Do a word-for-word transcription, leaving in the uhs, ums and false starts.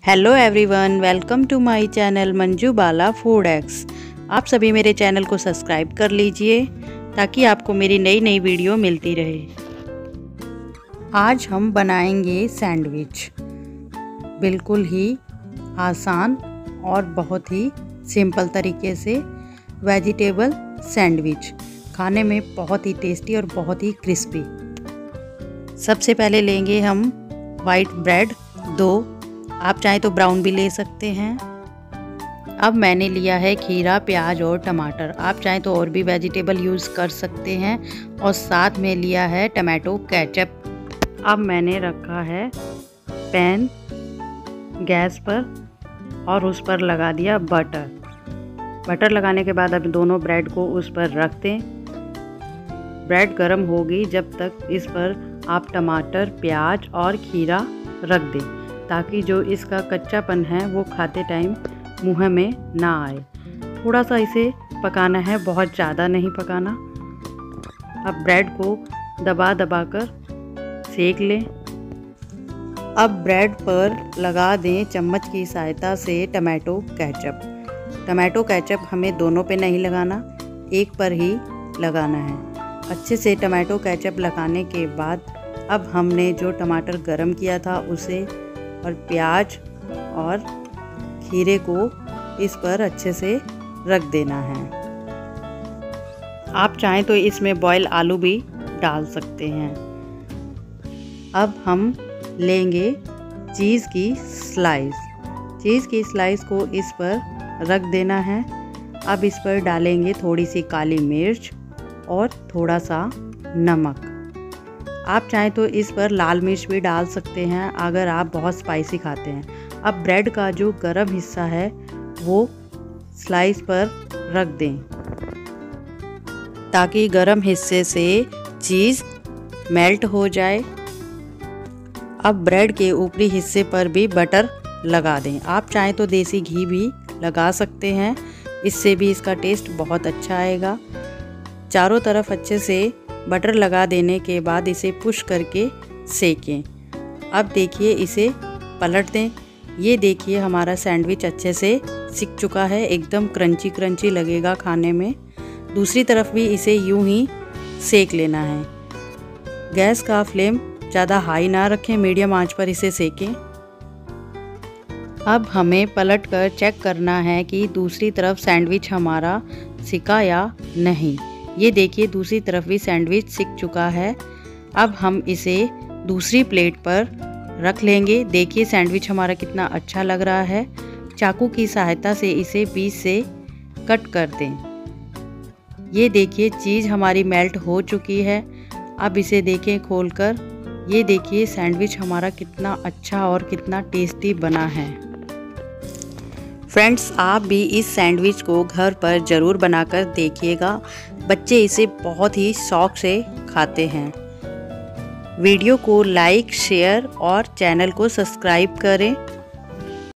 Hello everyone, welcome to my channel Manju Bala food X. आप सभी मेरे चैनल को सब्सक्राइब कर लीजिए ताकि आपको मेरी नई नई वीडियो मिलती रहे। आज हम बनाएंगे सैंडविच, बिल्कुल ही आसान और बहुत ही सिंपल तरीके से वेजिटेबल सैंडविच, खाने में बहुत ही टेस्टी और बहुत ही क्रिस्पी। सबसे पहले लेंगे हम वाइट ब्रेड दो, आप चाहें तो ब्राउन भी ले सकते हैं। अब मैंने लिया है खीरा, प्याज और टमाटर, आप चाहें तो और भी वेजिटेबल यूज़ कर सकते हैं। और साथ में लिया है टमाटो केचप। अब मैंने रखा है पैन गैस पर और उस पर लगा दिया बटर। बटर लगाने के बाद अब दोनों ब्रेड को उस पर रख दें। ब्रेड गर्म होगी जब तक इस पर आप टमाटर, प्याज और खीरा रख दें ताकि जो इसका कच्चापन है वो खाते टाइम मुँह में ना आए। थोड़ा सा इसे पकाना है, बहुत ज़्यादा नहीं पकाना। अब ब्रेड को दबा दबा कर सेक लें। अब ब्रेड पर लगा दें चम्मच की सहायता से टमाटो केचप। टमाटो केचप हमें दोनों पे नहीं लगाना, एक पर ही लगाना है। अच्छे से टमाटो केचप लगाने के बाद अब हमने जो टमाटर गरम किया था उसे और प्याज और खीरे को इस पर अच्छे से रख देना है। आप चाहें तो इसमें बॉयल आलू भी डाल सकते हैं। अब हम लेंगे चीज़ की स्लाइस। चीज़ की स्लाइस को इस पर रख देना है। अब इस पर डालेंगे थोड़ी सी काली मिर्च और थोड़ा सा नमक। आप चाहें तो इस पर लाल मिर्च भी डाल सकते हैं अगर आप बहुत स्पाइसी खाते हैं। अब ब्रेड का जो गर्म हिस्सा है वो स्लाइस पर रख दें ताकि गर्म हिस्से से चीज़ मेल्ट हो जाए। अब ब्रेड के ऊपरी हिस्से पर भी बटर लगा दें। आप चाहें तो देसी घी भी लगा सकते हैं, इससे भी इसका टेस्ट बहुत अच्छा आएगा। चारों तरफ अच्छे से बटर लगा देने के बाद इसे पुश करके सेकें। अब देखिए इसे पलट दें। ये देखिए हमारा सैंडविच अच्छे से सिक चुका है, एकदम क्रंची क्रंची लगेगा खाने में। दूसरी तरफ भी इसे यूं ही सेक लेना है। गैस का फ्लेम ज़्यादा हाई ना रखें, मीडियम आंच पर इसे सेकें। अब हमें पलट कर चेक करना है कि दूसरी तरफ सैंडविच हमारा सिका या नहीं। ये देखिए दूसरी तरफ भी सैंडविच सिक चुका है। अब हम इसे दूसरी प्लेट पर रख लेंगे। देखिए सैंडविच हमारा कितना अच्छा लग रहा है। चाकू की सहायता से इसे बीच से कट कर दें। ये देखिए चीज़ हमारी मेल्ट हो चुकी है। अब इसे देखें खोलकर। ये देखिए सैंडविच हमारा कितना अच्छा और कितना टेस्टी बना है। फ्रेंड्स, आप भी इस सैंडविच को घर पर ज़रूर बनाकर देखिएगा। बच्चे इसे बहुत ही शौक़ से खाते हैं। वीडियो को लाइक, शेयर और चैनल को सब्सक्राइब करें।